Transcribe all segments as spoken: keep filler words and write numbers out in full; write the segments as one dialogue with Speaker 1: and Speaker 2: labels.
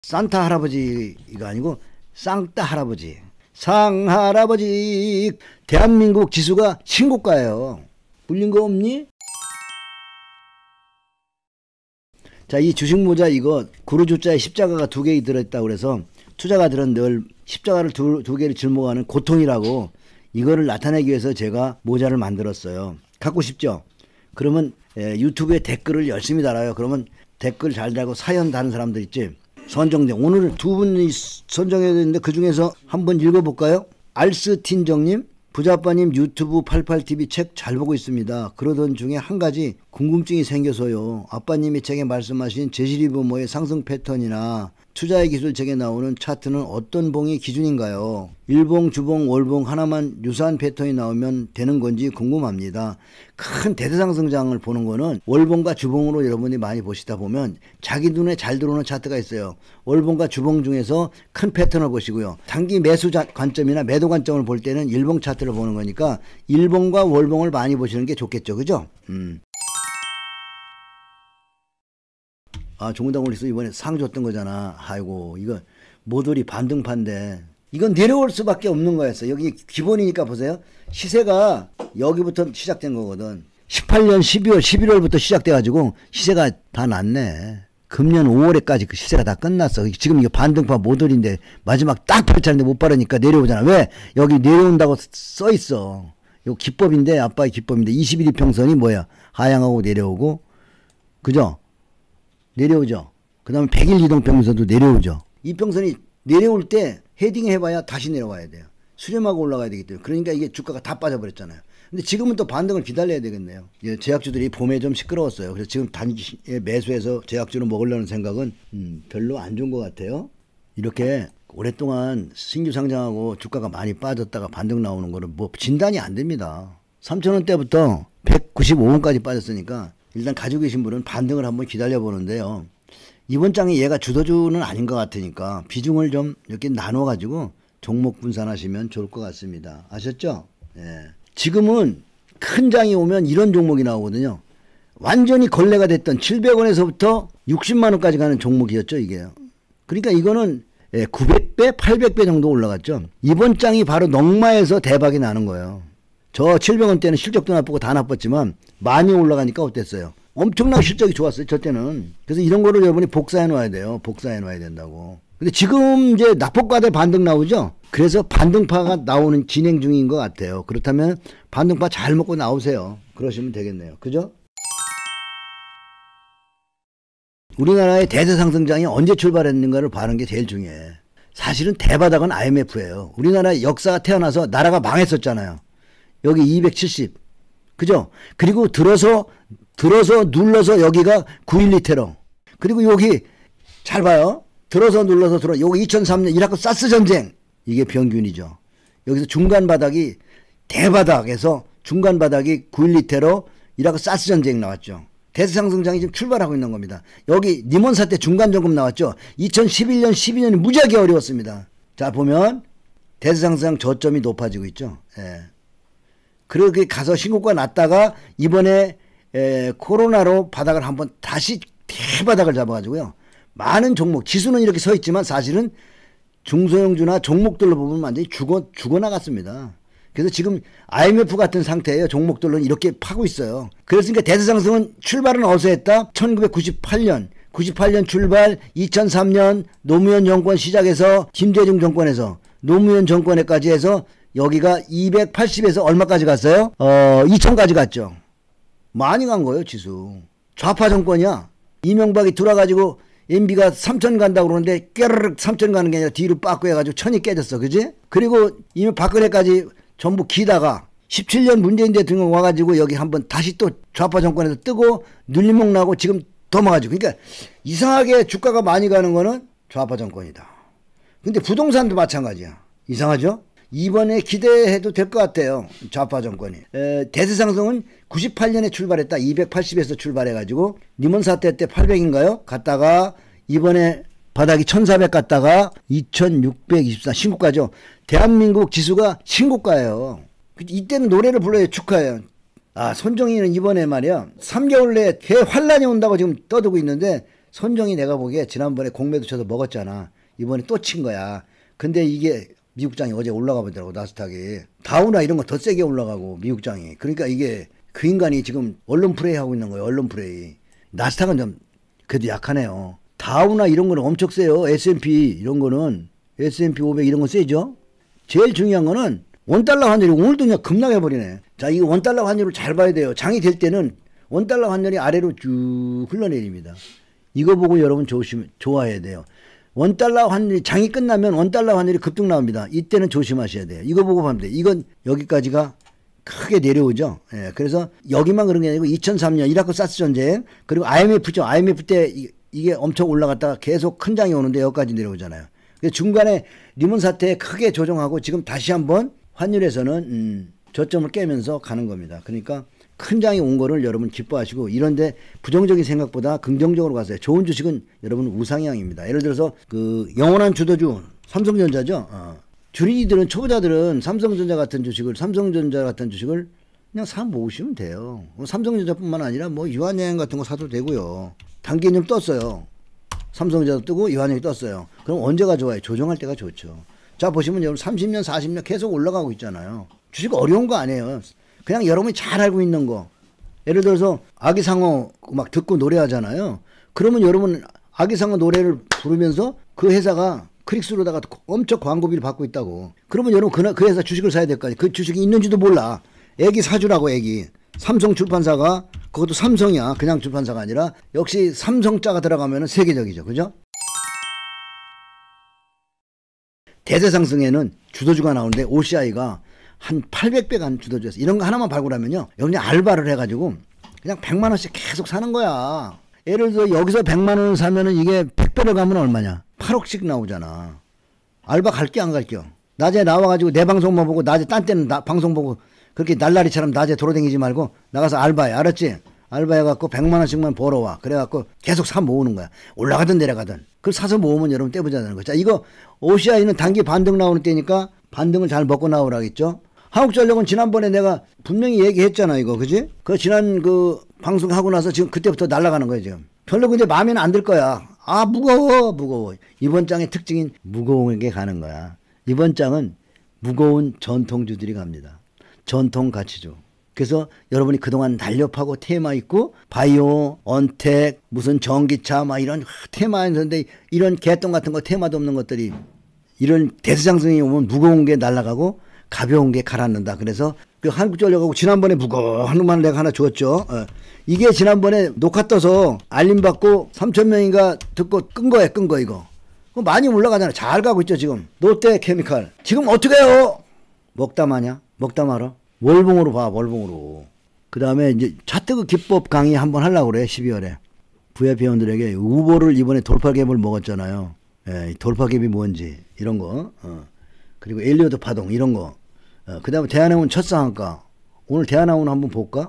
Speaker 1: 산타 할아버지가 아니고 쌍따 할아버지. 상할아버지. 대한민국 지수가 신고가예요. 불린 거 없니? 자, 이 주식모자 이거 구루주자에 십자가가 두 개 들어있다고 그래서 투자가들은 늘 십자가를 두, 두 개를 짊어가는 고통이라고 이거를 나타내기 위해서 제가 모자를 만들었어요. 갖고 싶죠? 그러면 에, 유튜브에 댓글을 열심히 달아요. 그러면 댓글 잘 달고 사연 다는 사람들 있지. 선정된 오늘 두 분이 선정해야 되는데 그 중에서 한번 읽어볼까요? 알스틴정님, 부자아빠님 유튜브 팔십팔티비 책 잘 보고 있습니다. 그러던 중에 한 가지 궁금증이 생겨서요. 아빠님이 책에 말씀하신 제시리버머의 상승 패턴이나 투자의 기술 책에 나오는 차트는 어떤 봉이 기준인가요? 일봉, 주봉, 월봉 하나만 유사한 패턴이 나오면 되는 건지 궁금합니다. 큰 대대상승장을 보는 거는 월봉과 주봉으로 여러분이 많이 보시다 보면 자기 눈에 잘 들어오는 차트가 있어요. 월봉과 주봉 중에서 큰 패턴을 보시고요. 단기 매수 관점이나 매도 관점을 볼 때는 일봉 차트를 보는 거니까 일봉과 월봉을 많이 보시는 게 좋겠죠. 그죠? 음. 아, 종근당 올리스 이번에 상 줬던 거잖아. 아이고, 이거 모돌이 반등판데 이건 내려올 수밖에 없는 거였어. 여기 기본이니까 보세요. 시세가 여기부터 시작된 거거든. 십팔 년 십이월, 십일월부터 시작돼가지고 시세가 다 났네. 금년 오월에까지 그 시세가 다 끝났어. 지금 이거 반등판 모돌인데 마지막 딱 발차는데 못 바르니까 내려오잖아. 왜? 여기 내려온다고 써 있어. 이거 기법인데, 아빠의 기법인데 이십일 이평선이 뭐야? 하향하고 내려오고, 그죠? 내려오죠. 그 다음에 백 일 이동평선도 내려오죠. 이평선이 내려올 때 헤딩 해봐야 다시 내려와야 돼요. 수렴하고 올라가야 되기 때문에. 그러니까 이게 주가가 다 빠져버렸잖아요. 근데 지금은 또 반등을 기다려야 되겠네요. 예, 제약주들이 봄에 좀 시끄러웠어요. 그래서 지금 단기에 매수해서 제약주를 먹으려는 생각은 음, 별로 안 좋은 것 같아요. 이렇게 오랫동안 신규 상장하고 주가가 많이 빠졌다가 반등 나오는 거는 뭐 진단이 안 됩니다. 삼천 원대부터 백구십오 원까지 빠졌으니까 일단 가지고 계신 분은 반등을 한번 기다려 보는데요. 이번 장이 얘가 주도주는 아닌 것 같으니까 비중을 좀 이렇게 나눠 가지고 종목 분산하시면 좋을 것 같습니다. 아셨죠? 예. 지금은 큰 장이 오면 이런 종목이 나오거든요. 완전히 걸레가 됐던 칠백 원에서부터 육십만 원까지 가는 종목이었죠, 이게. 그러니까 이거는 구백 배, 팔백 배 정도 올라갔죠. 이번 장이 바로 넉마에서 대박이 나는 거예요. 저 칠백 원대는 실적도 나쁘고 다 나빴지만 많이 올라가니까 어땠어요? 엄청나게 실적이 좋았어요, 저 때는. 그래서 이런 거를 여러분이 복사해 놔야 돼요. 복사해 놔야 된다고. 근데 지금 이제 낙폭과대 반등 나오죠? 그래서 반등파가 나오는 진행 중인 것 같아요. 그렇다면 반등파 잘 먹고 나오세요. 그러시면 되겠네요. 그죠? 우리나라의 대대상승장이 언제 출발했는가를 봐는 게 제일 중요해. 사실은 대바닥은 아이엠에프예요. 우리나라 역사가 태어나서 나라가 망했었잖아요. 여기 이백칠십. 그죠? 그리고 들어서, 들어서 눌러서 여기가 구일이 테러. 그리고 여기, 잘 봐요. 들어서 눌러서 들어. 여기 이천삼 년 이라크 사스 전쟁. 이게 평균이죠. 여기서 중간 바닥이, 대바닥에서 중간 바닥이 구일이 테러, 이라크 사스 전쟁 나왔죠. 대대상승장이 지금 출발하고 있는 겁니다. 여기 니몬 사태 중간 점검 나왔죠. 이천십일 년, 십이 년이 무지하게 어려웠습니다. 자, 보면 대대상승장 저점이 높아지고 있죠. 예. 그렇게 가서 신고가 났다가 이번에 에, 코로나로 바닥을 한번 다시 대바닥을 잡아가지고요. 많은 종목, 지수는 이렇게 서 있지만 사실은 중소형주나 종목들로 보면 완전히 죽어, 죽어나갔습니다. 그래서 지금 아이엠에프 같은 상태예요. 종목들로는 이렇게 파고 있어요. 그랬으니까 대대상승은 출발은 어디서 했다? 천구백구십팔 년. 구십팔 년 출발, 이천삼 년 노무현 정권 시작해서 김대중 정권에서 노무현 정권에까지 해서 여기가 이백팔십에서 얼마까지 갔어요? 어, 이천까지 갔죠. 많이 간 거예요, 지수. 좌파 정권이야. 이명박이 들어와가지고 엠비가 삼천 간다고 그러는데 깨르륵 삼천 가는 게 아니라 뒤로 빠꾸 해가지고 천이 깨졌어. 그지? 그리고 이명 박근혜까지 전부 기다가 십칠 년 문재인 대통령 와가지고 여기 한번 다시 또 좌파 정권에서 뜨고 눌림목 나고 지금 넘어가지고. 그러니까 이상하게 주가가 많이 가는 거는 좌파 정권이다. 근데 부동산도 마찬가지야. 이상하죠? 이번에 기대해도 될 것 같아요. 좌파 정권이. 에, 대세상승은 구십팔 년에 출발했다. 이백팔십에서 출발해가지고 니몬 사태 때 팔백인가요? 갔다가 이번에 바닥이 천사백 갔다가 이천육백이십사 신고가죠. 대한민국 지수가 신고가예요. 이때는 노래를 불러야 축하해요. 아, 손정희는 이번에 말이야 삼 개월 내에 개 환란이 온다고 지금 떠들고 있는데 선정이 내가 보기에 지난번에 공매도 쳐서 먹었잖아. 이번에 또 친 거야. 근데 이게 미국장이 어제 올라가 보더라고. 나스닥이. 다우나 이런 거 더 세게 올라가고 미국장이. 그러니까 이게 그 인간이 지금 언론 플레이 하고 있는 거예요. 언론 플레이. 나스닥은 좀 그래도 약하네요. 다우나 이런 거는 엄청 세요. 에스 앤 피 이런 거는 에스 앤 피 오백 이런 거 세죠. 제일 중요한 거는 원달러 환율이 오늘도 그냥 급락해버리네. 자, 이 원달러 환율을 잘 봐야 돼요. 장이 될 때는 원달러 환율이 아래로 쭉 흘러내립니다. 이거 보고 여러분 조심, 좋아해야 돼요. 원달러 환율이, 장이 끝나면 원달러 환율이 급등 나옵니다. 이때는 조심하셔야 돼요. 이거 보고 보면 돼요. 이건 여기까지가 크게 내려오죠. 예, 그래서 여기만 그런 게 아니고 이천삼 년 이라크 사스 전쟁, 그리고 아이엠에프죠. 아이엠에프 때 이, 이게 엄청 올라갔다가 계속 큰 장이 오는데 여기까지 내려오잖아요. 중간에 리먼 사태에 크게 조정하고 지금 다시 한번 환율에서는 음, 저점을 깨면서 가는 겁니다. 그러니까 큰 장이 온 거를 여러분 기뻐하시고, 이런데 부정적인 생각보다 긍정적으로 가세요. 좋은 주식은 여러분 우상향입니다. 예를 들어서 그 영원한 주도주 삼성전자죠. 어. 주린이들은, 초보자들은 삼성전자 같은 주식을 삼성전자 같은 주식을 그냥 사 모으시면 돼요. 삼성전자뿐만 아니라 뭐 유한여행 같은 거 사도 되고요. 단기는 떴어요. 삼성전자도 뜨고 유한여행이 떴어요. 그럼 언제가 좋아요? 조정할 때가 좋죠. 자, 보시면 여러분 삼십 년 사십 년 계속 올라가고 있잖아요. 주식 어려운 거 아니에요. 그냥 여러분이 잘 알고 있는 거. 예를 들어서 아기상어 막 듣고 노래하잖아요. 그러면 여러분 아기상어 노래를 부르면서 그 회사가 클릭수로다가 엄청 광고비를 받고 있다고. 그러면 여러분 그, 그 회사 주식을 사야 될 거 아니에요. 그 주식이 있는지도 몰라. 애기 사주라고. 애기. 삼성 출판사가, 그것도 삼성이야. 그냥 출판사가 아니라 역시 삼성자가 들어가면 세계적이죠. 그죠? 대세상승에는 주도주가 나오는데 오씨아이가 한 팔백 배 간 주도주였어. 이런 거 하나만 발굴하면요, 여러분이 알바를 해가지고 그냥 백만 원씩 계속 사는 거야. 예를 들어 여기서 백만 원을 사면은 이게 백 배를 가면 얼마냐? 팔억씩 나오잖아. 알바 갈게 안 갈게요? 낮에 나와가지고 내 방송만 보고, 낮에 딴 때는 나, 방송 보고 그렇게 날라리처럼 낮에 돌아다니지 말고 나가서 알바해. 알았지? 알바해갖고 백만 원씩만 벌어와. 그래갖고 계속 사 모으는 거야. 올라가든 내려가든. 그걸 사서 모으면 여러분 떼부자는 거죠. 자, 이거 오씨아이는 단기 반등 나오는 때니까 반등을 잘 먹고 나오라겠죠. 한국전력은 지난번에 내가 분명히 얘기했잖아, 이거. 그지? 그 지난 그 방송하고 나서 지금 그때부터 날아가는 거예요, 지금. 별로 근데 마음에는 안 들 거야. 아, 무거워, 무거워. 이번 장의 특징인 무거운 게 가는 거야. 이번 장은 무거운 전통주들이 갑니다. 전통 가치주. 그래서 여러분이 그동안 날렵하고 테마 있고 바이오, 언택, 무슨 전기차 막 이런 테마 있는데, 이런 개똥 같은 거 테마도 없는 것들이, 이런 대세상승이 오면 무거운 게 날아가고 가벼운 게 가라앉는다. 그래서 그 한국전력하고 지난번에 무거운 놈만 내가 하나 줬죠. 어. 이게 지난번에 녹화 떠서 알림받고 삼천 명인가 듣고 끈 거야, 끈 거 이거. 그거 많이 올라가잖아. 잘 가고 있죠, 지금. 롯데케미칼. 지금 어떻게 해요? 먹다 마냐? 먹다 말아? 월봉으로 봐, 월봉으로. 그 다음에 이제 차트그 기법 강의 한번 하려고 그래, 십이월에. 브이아이피 회원들에게 우보를 이번에 돌파갭을 먹었잖아요. 예, 돌파갭이 뭔지, 이런 거. 어. 그리고 엘리어드 파동, 이런 거. 어, 그 다음에 대한항공 첫 상한가. 오늘 대한항공 한번 볼까?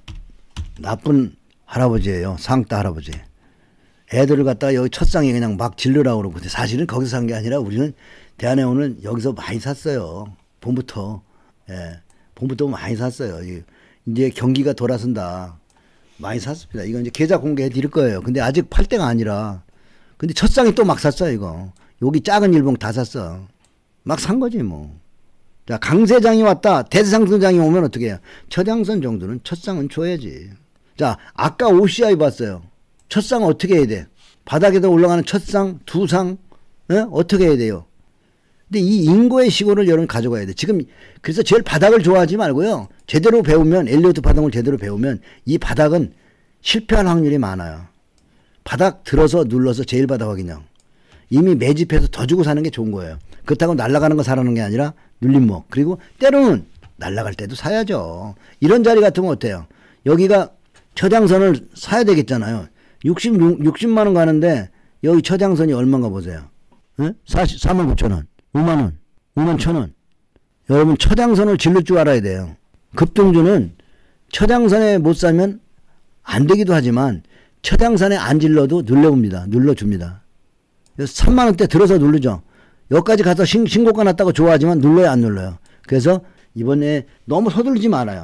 Speaker 1: 나쁜 할아버지예요. 상따 할아버지. 애들을 갖다가 여기 첫 상에 그냥 막 질르라고 그러고. 사실은 거기서 산 게 아니라 우리는 대한항공은 여기서 많이 샀어요. 봄부터. 예. 봄부터 많이 샀어요. 이제 경기가 돌아선다. 많이 샀습니다. 이거 이제 계좌 공개해 드릴 거예요. 근데 아직 팔 때가 아니라. 근데 첫 상에 또 막 샀어요, 이거. 여기 작은 일봉 다 샀어. 막 산 거지, 뭐. 자, 강세장이 왔다. 대세상승장이 오면 어떻게 해요? 첫양선 정도는 첫상은 줘야지. 자, 아까 오씨아이 봤어요. 첫상 어떻게 해야 돼? 바닥에도 올라가는 첫상, 두상, 어? 어떻게 해야 돼요? 근데 이 인고의 시골을 여러분 가져가야 돼. 지금, 그래서 제일 바닥을 좋아하지 말고요. 제대로 배우면, 엘리어트 파동을 제대로 배우면 이 바닥은 실패할 확률이 많아요. 바닥 들어서 눌러서 제일 바닥 확인형. 이미 매집해서 더 주고 사는 게 좋은 거예요. 그렇다고 날아가는 거 사라는 게 아니라 눌림목. 그리고 때로는 날아갈 때도 사야죠. 이런 자리 같으면 어때요? 여기가 처장선을 사야 되겠잖아요. 육십, 육십만 원 가는데 여기 처장선이 얼마인가 보세요. 네? 사만 구천 원, 오만 원, 오만 천 원. 여러분 처장선을 질릴 줄 알아야 돼요. 급등주는 처장선에 못 사면 안 되기도 하지만 처장선에 안 질러도 눌러봅니다. 눌러줍니다. 그래서 삼만 원대 들어서 누르죠. 여기까지 가서 신, 신고가 났다고 좋아하지만 눌러야 안 눌러요. 그래서 이번에 너무 서두르지 말아요.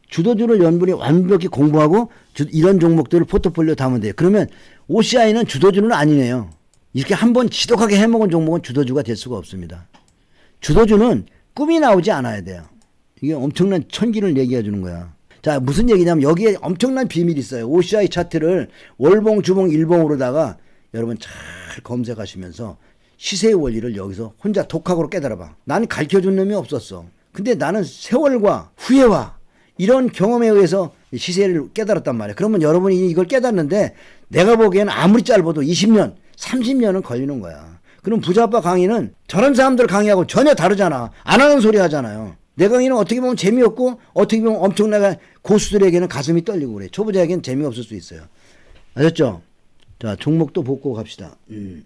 Speaker 1: 주도주를 여러분이 완벽히 공부하고 주, 이런 종목들을 포트폴리오 담으면 돼요. 그러면 오씨아이는 주도주는 아니네요. 이렇게 한번 지독하게 해먹은 종목은 주도주가 될 수가 없습니다. 주도주는 꿈이 나오지 않아야 돼요. 이게 엄청난 천기를 얘기해 주는 거야. 자, 무슨 얘기냐면 여기에 엄청난 비밀이 있어요. 오씨아이 차트를 월봉, 주봉, 일봉으로다가 여러분 잘 검색하시면서 시세의 원리를 여기서 혼자 독학으로 깨달아봐. 난 가르쳐준 놈이 없었어. 근데 나는 세월과 후회와 이런 경험에 의해서 시세를 깨달았단 말이야. 그러면 여러분이 이걸 깨닫는데 내가 보기에는 아무리 짧아도 이십 년, 삼십 년은 걸리는 거야. 그럼 부자아빠 강의는 저런 사람들 강의하고 전혀 다르잖아. 안 하는 소리 하잖아요. 내 강의는 어떻게 보면 재미없고 어떻게 보면 엄청나게 고수들에게는 가슴이 떨리고 그래. 초보자에게는 재미없을 수 있어요. 아셨죠? 자, 종목도 보고 갑시다. 음.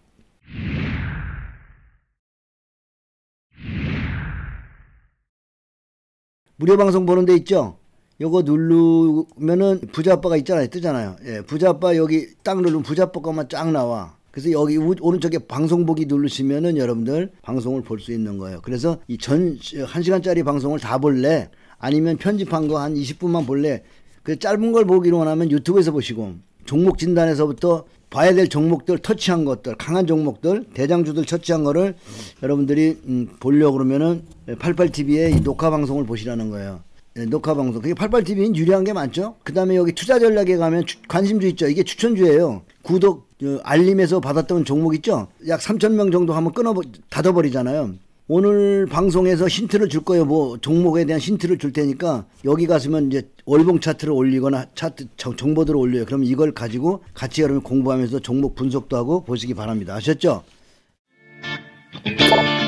Speaker 1: 무료 방송 보는 데 있죠? 요거 누르면은 부자아빠가 있잖아요. 뜨잖아요. 예, 부자아빠 여기 딱 누르면 부자아빠 것만 쫙 나와. 그래서 여기 우, 오른쪽에 방송 보기 누르시면은 여러분들 방송을 볼 수 있는 거예요. 그래서 이 전 한 시간짜리 방송을 다 볼래? 아니면 편집한 거 한 이십 분만 볼래? 그 짧은 걸 보기로 원하면 유튜브에서 보시고 종목 진단에서부터 봐야 될 종목들 터치한 것들, 강한 종목들, 대장주들 터치한 거를 여러분들이 음, 보려고 그러면은 팔십팔티비의 이 녹화 방송을 보시라는 거예요. 네, 녹화 방송. 그게 팔십팔티비는 유리한 게 많죠? 그 다음에 여기 투자 전략에 가면 주, 관심주 있죠? 이게 추천주예요. 구독, 어, 알림에서 받았던 종목 있죠? 약 삼천 명 정도 하면 끊어, 닫아버리잖아요. 오늘 방송에서 힌트를 줄 거예요. 뭐, 종목에 대한 힌트를 줄 테니까 여기 가시면 이제 월봉 차트를 올리거나 차트, 정보들을 올려요. 그럼 이걸 가지고 같이 여러분 공부하면서 종목 분석도 하고 보시기 바랍니다. 아셨죠?